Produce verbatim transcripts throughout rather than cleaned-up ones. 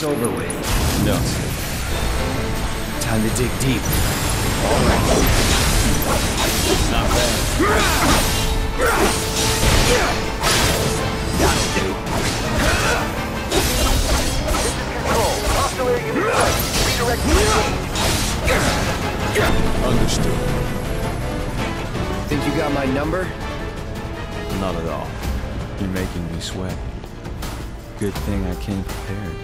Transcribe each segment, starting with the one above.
this over with. No. Time to dig deep. All right. Not bad. That'll do. Control. Hostile area in sight. Redirect to Understood. Think you got my number? Not at all. You're making me sweat. Good thing I came prepared.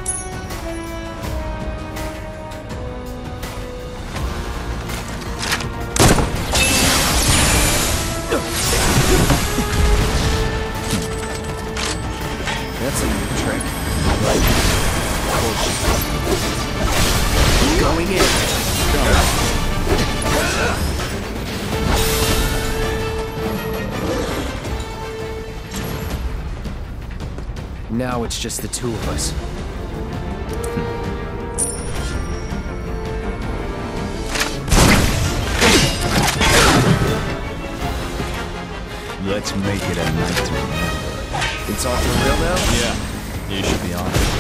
That's a new trick. Right. Going in. Now it's just the two of us. Let's make it a night to remember. It's all for real now? Yeah, you should be honest.